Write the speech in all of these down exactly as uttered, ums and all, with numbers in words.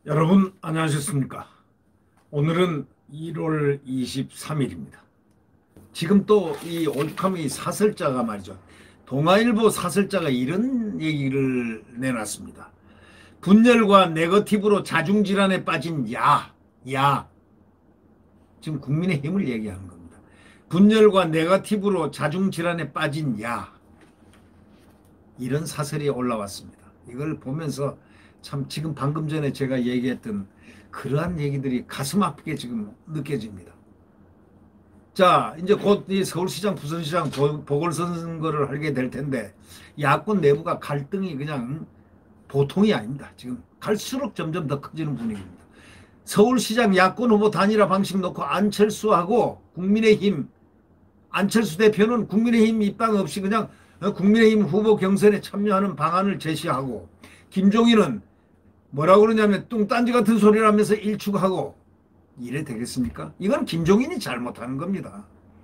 여러분 안녕하셨습니까? 오늘은 일월 이십삼일입니다. 지금 또 이 올카미 사설자가 말이죠. 동아일보 사설자가 이런 얘기를 내놨습니다. 분열과 네거티브로 자중질환에 빠진 야, 야. 지금 국민의힘을 얘기하는 겁니다. 분열과 네거티브로 자중질환에 빠진 야. 이런 사설이 올라왔습니다. 이걸 보면서 참 지금 방금 전에 제가 얘기했던 그러한 얘기들이 가슴 아프게 지금 느껴집니다. 자, 이제 곧 이 서울시장, 부산시장 보궐선거를 하게 될 텐데 야권 내부가 갈등이 그냥 보통이 아닙니다. 지금 갈수록 점점 더 커지는 분위기입니다. 서울시장 야권 후보 단일화 방식 놓고 안철수하고 국민의힘, 안철수 대표는 국민의힘 입당 없이 그냥 국민의힘 후보 경선에 참여하는 방안을 제시하고, 김종인은 뭐라고 그러냐면 뚱딴지 같은 소리를 하면서 일축하고, 이래 되겠습니까? 이건 김종인이 잘못하는 겁니다.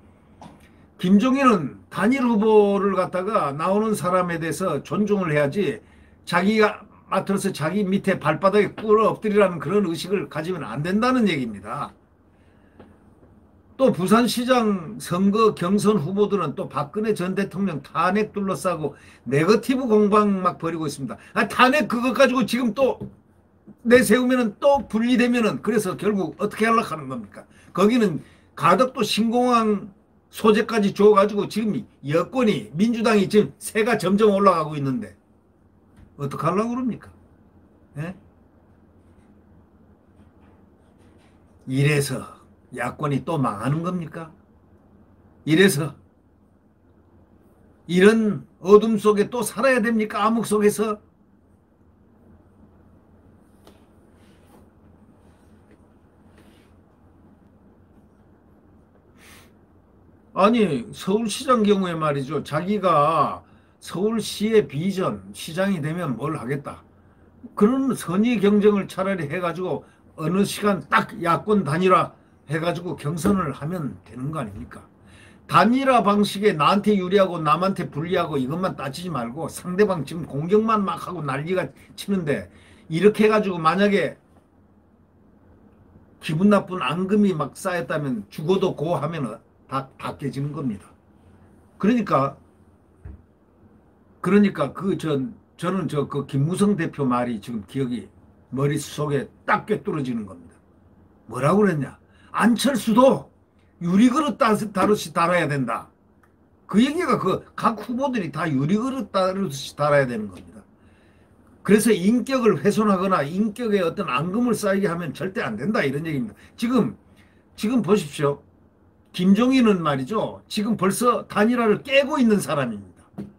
김종인은 단일 후보를 갖다가 나오는 사람에 대해서 존중을 해야지, 자기가 맡아서 자기 밑에 발바닥에 꿇어 엎드리라는 그런 의식을 가지면 안 된다는 얘기입니다. 또 부산시장 선거 경선 후보들은 또 박근혜 전 대통령 탄핵 둘러싸고 네거티브 공방 막 벌이고 있습니다. 아, 탄핵 그것 가지고 지금 또 내세우면은 또 분리되면은, 그래서 결국 어떻게 하려고 하는 겁니까? 거기는 가덕도 신공항 소재까지 줘가지고 지금 여권이, 민주당이 지금 세가 점점 올라가고 있는데 어떻게 하려고 그럽니까? 예? 이래서 야권이 또 망하는 겁니까? 이래서 이런 어둠 속에 또 살아야 됩니까? 암흑 속에서? 아니, 서울시장 경우에 말이죠. 자기가 서울시의 비전, 시장이 되면 뭘 하겠다, 그런 선의 경쟁을 차라리 해가지고 어느 시간 딱 야권 단일화 해가지고 경선을 하면 되는 거 아닙니까? 단일화 방식에 나한테 유리하고 남한테 불리하고 이것만 따지지 말고 상대방 지금 공격만 막 하고 난리가 치는데, 이렇게 해가지고 만약에 기분 나쁜 앙금이 막 쌓였다면 죽어도 고 하면 다, 다 깨지는 겁니다. 그러니까 그러니까 그 전 저는 저 그 김무성 대표 말이 지금 기억이 머릿속에 딱 꿰뚫어지는 겁니다. 뭐라고 그랬냐? 안철수도 유리그릇 다루듯이 달아야 된다. 그 얘기가 그 각 후보들이 다 유리그릇 다루듯이 달아야 되는 겁니다. 그래서 인격을 훼손하거나 인격에 어떤 앙금을 쌓이게 하면 절대 안 된다, 이런 얘기입니다. 지금 지금 보십시오. 김종인은 말이죠. 지금 벌써 단일화를 깨고 있는 사람입니다.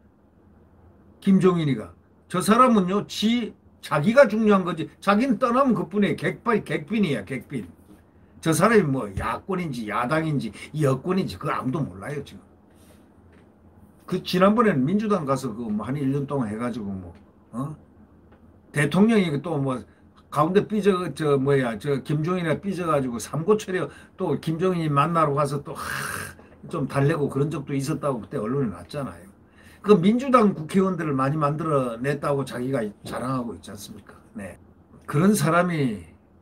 김종인이가. 저 사람은요, 지 자기가 중요한 거지. 자기는 떠나면 그뿐이에요. 객발 객빈이야, 객빈. 저 사람이 뭐 야권인지 야당인지 여권인지 그거 아무도 몰라요 지금. 그 지난번에는 민주당 가서 그한 일 년 동안 해가지고 뭐 어? 대통령이 또 뭐 가운데 삐져 저 뭐야 저 김종인이가 삐져가지고 삼고초려 또 김종인이 만나러 가서 또 좀 달래고 그런 적도 있었다고 그때 언론에 났잖아요. 그 민주당 국회의원들을 많이 만들어냈다고 자기가 자랑하고 있지 않습니까? 네. 그런 사람이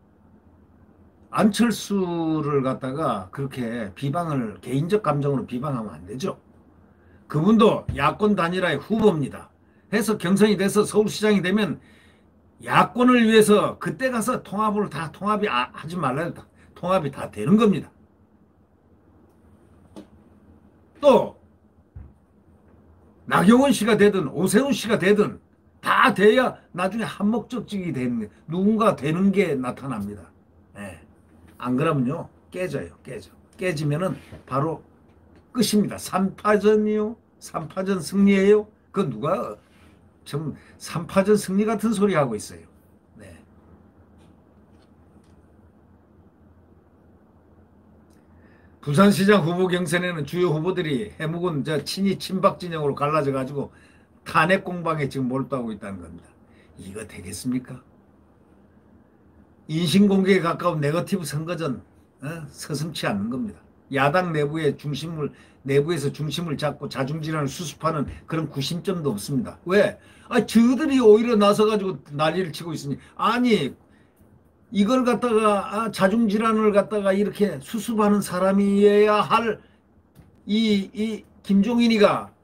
안철수를 갖다가 그렇게 비방을, 개인적 감정으로 비방하면 안 되죠. 그분도 야권 단일화의 후보입니다. 해서 경선이 돼서 서울시장이 되면 야권을 위해서 그때 가서 통합을 다 통합이 아, 하지 말라요. 통합이 다 되는 겁니다. 또 나경원 씨가 되든 오세훈 씨가 되든 다 돼야 나중에 한목적직이 되는 게, 누군가 되는 게 나타납니다. 네. 안 그러면요 깨져요. 깨져. 깨지면은 바로 끝입니다. 삼파전이요. 삼파전 승리예요. 그 누가 좀 삼파전 승리 같은 소리 하고 있어요. 네. 부산시장 후보 경선에는 주요 후보들이 해묵은 저 친이 친박 진영으로 갈라져 가지고 탄핵 공방에 지금 몰두하고 있다는 겁니다. 이거 되겠습니까? 인신공격에 가까운 네거티브 선거전, 어? 서슴치 않는 겁니다. 야당 내부의 중심을, 내부에서 중심을 잡고 자중질환을 수습하는 그런 구심점도 없습니다. 왜? 아, 저들이 오히려 나서가지고 난리를 치고 있으니. 아니, 이걸 갖다가 아, 자중질환을 갖다가 이렇게 수습하는 사람이어야 할 이 이 김종인이가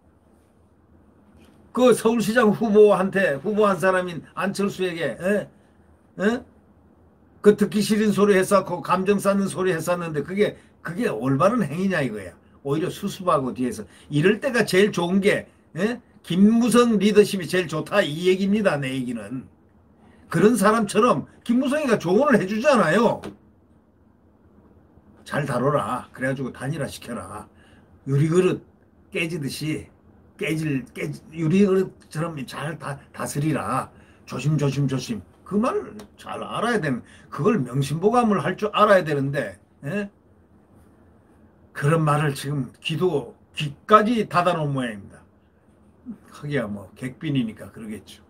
그 서울시장 후보한테 후보한 사람인 안철수에게 에? 에? 그 듣기 싫은 소리 했었고 감정 쌓는 소리 했었는데 그게 그게 올바른 행위냐 이거야. 오히려 수습하고 뒤에서 이럴 때가 제일 좋은 게 에? 김무성 리더십이 제일 좋다 이 얘기입니다. 내 얘기는 그런 사람처럼 김무성이가 조언을 해주잖아요. 잘 다뤄라. 그래가지고 단일화 시켜라. 유리그릇 깨지듯이 깨질 깨 유리그릇처럼 잘 다, 다스리라. 조심 조심 조심. 그 말 잘 알아야 되는 그걸 명심보감을 할 줄 알아야 되는데 에? 그런 말을 지금 귀도 귀까지 닫아놓은 모양입니다. 하기야 뭐 객빈이니까 그러겠죠.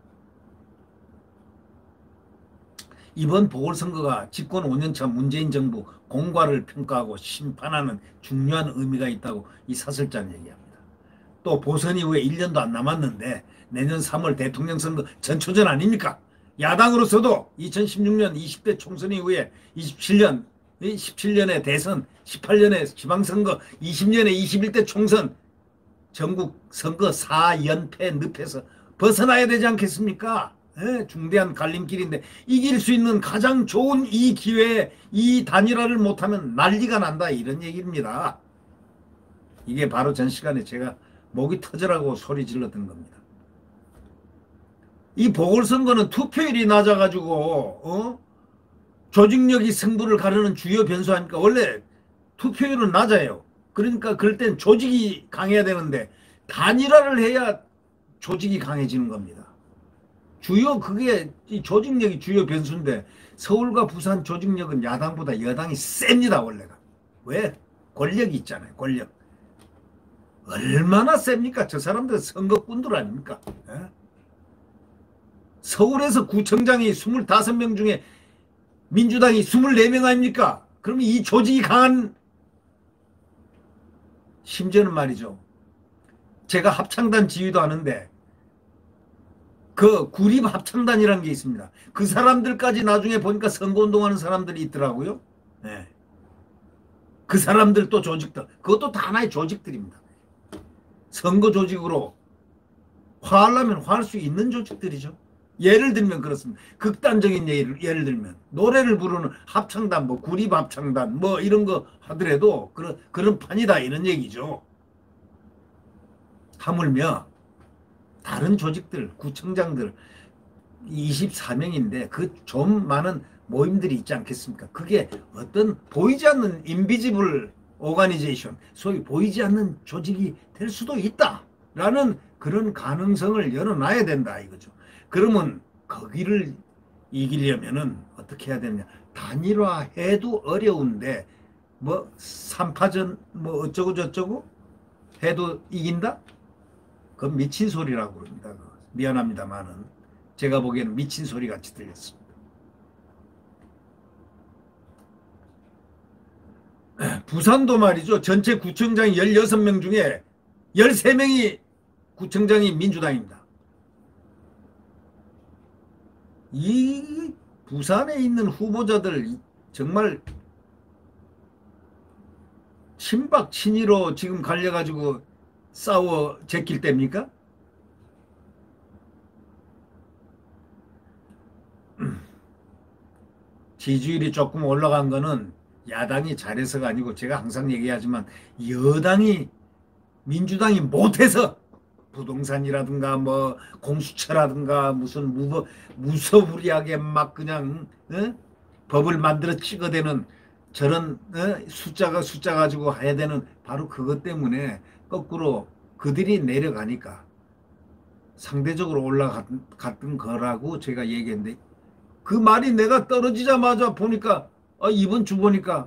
이번 보궐선거가 집권 오 년차 문재인 정부 공과를 평가하고 심판하는 중요한 의미가 있다고 이 사설자는 얘기합니다. 또 보선 이후에 일 년도 안 남았는데 내년 삼월 대통령 선거 전초전 아닙니까? 야당으로서도 이천십육 년 이십 대 총선 이후에 이십칠 년, 십칠 년의 대선, 십팔 년의 지방선거, 이십 년의 이십일 대 총선 전국 선거 사 연패 늪에서 벗어나야 되지 않겠습니까? 에? 중대한 갈림길인데 이길 수 있는 가장 좋은 이 기회에 이 단일화를 못하면 난리가 난다 이런 얘기입니다. 이게 바로 전 시간에 제가 목이 터져라고 소리 질렀던 겁니다. 이 보궐선거는 투표율이 낮아가지고 어? 조직력이 승부를 가르는 주요 변수 아닙니까? 원래 투표율은 낮아요. 그러니까 그럴 땐 조직이 강해야 되는데 단일화를 해야 조직이 강해지는 겁니다. 주요 그게 이 조직력이 주요 변수인데 서울과 부산 조직력은 야당보다 여당이 셉니다. 원래가. 왜? 권력이 있잖아요. 권력. 얼마나 셉니까? 저 사람들 선거꾼들 아닙니까? 에? 서울에서 구청장이 이십오 명 중에 민주당이 이십사 명 아닙니까? 그러면 이 조직이 강한 심지어는 말이죠. 제가 합창단 지휘도 하는데 그 구립 합창단이라는 게 있습니다. 그 사람들까지 나중에 보니까 선거운동하는 사람들이 있더라고요. 네. 그 사람들도 조직들 그것도 다 하나의 조직들입니다. 선거 조직으로 화하려면 화할 수 있는 조직들이죠. 예를 들면 그렇습니다. 극단적인 예를, 예를 들면 노래를 부르는 합창단 뭐 구립 합창단 뭐 이런 거 하더라도 그런 그런 판이다 이런 얘기죠. 하물며 다른 조직들 구청장들 이십사 명인데 그 좀 많은 모임들이 있지 않겠습니까? 그게 어떤 보이지 않는 인비지블 오가니제이션 소위 보이지 않는 조직이 될 수도 있다라는 그런 가능성을 열어놔야 된다 이거죠. 그러면 거기를 이기려면은 어떻게 해야 되느냐. 단일화해도 어려운데 뭐 삼파전 뭐 어쩌고 저쩌고 해도 이긴다? 그건 미친 소리라고 그럽니다. 미안합니다만은 제가 보기에는 미친 소리 같이 들렸습니다. 부산도 말이죠. 전체 구청장이 열여섯 명 중에 열세 명이 구청장이 민주당입니다. 이 부산에 있는 후보자들 정말 친박 친이로 지금 갈려가지고 싸워 제낄 때입니까? 지지율이 조금 올라간 거는 야당이 잘해서가 아니고 제가 항상 얘기하지만 여당이 민주당이 못해서 부동산이라든가 뭐 공수처라든가 무슨 무버, 무서부리하게 막 그냥 어? 법을 만들어 찍어대는 저런 어? 숫자가 숫자 가지고 해야 되는 바로 그것 때문에 거꾸로 그들이 내려가니까 상대적으로 올라갔던 거라고 제가 얘기했는데 그 말이 내가 떨어지자마자 보니까 어, 이번 주 보니까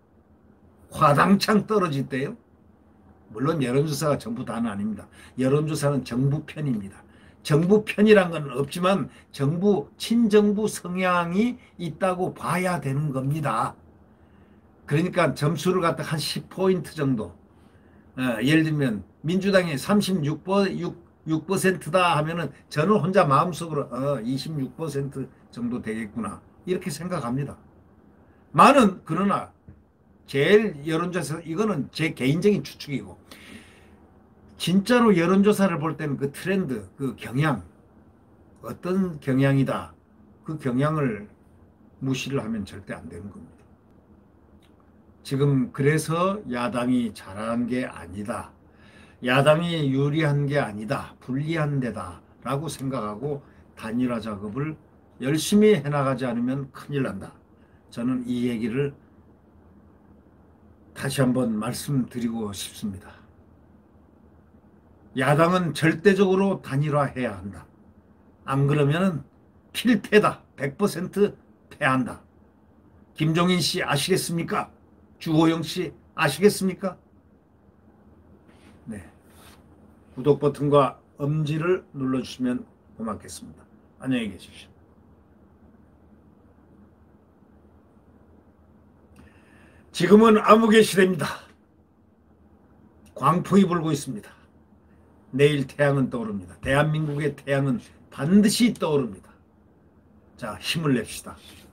화당창 떨어졌대요. 물론 여론조사가 전부 다는 아닙니다. 여론조사는 정부 편입니다. 정부 편이란 건 없지만 정부 친정부 성향이 있다고 봐야 되는 겁니다. 그러니까 점수를 갖다 한 십 포인트 정도 어, 예를 들면 민주당이 삼십육 퍼센트다 하면은 저는 혼자 마음속으로 어, 이십육 퍼센트 정도 되겠구나 이렇게 생각합니다. 많은 그러나 제일 여론조사 이거는 제 개인적인 추측이고 진짜로 여론조사를 볼 때는 그 트렌드, 그 경향 어떤 경향이다. 그 경향을 무시를 하면 절대 안 되는 겁니다. 지금 그래서 야당이 잘한 게 아니다. 야당이 유리한 게 아니다. 불리한 데다 라고 생각하고 단일화 작업을 열심히 해나가지 않으면 큰일 난다. 저는 이 얘기를 다시 한번 말씀드리고 싶습니다. 야당은 절대적으로 단일화해야 한다. 안 그러면 필패다. 백 퍼센트 패한다. 김종인 씨 아시겠습니까? 주호영 씨 아시겠습니까? 네. 구독 버튼과 엄지를 눌러주시면 고맙겠습니다. 안녕히 계십시오. 지금은 암흑의 시대입니다. 광풍이 불고 있습니다. 내일 태양은 떠오릅니다. 대한민국의 태양은 반드시 떠오릅니다. 자, 힘을 냅시다.